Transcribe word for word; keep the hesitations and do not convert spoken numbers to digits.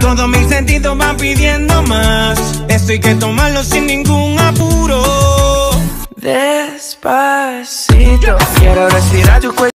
Todos mis sentidos van pidiendo más. Esto hay que tomarlo sin ningún apuro. Despacito, quiero respirar tu cuello.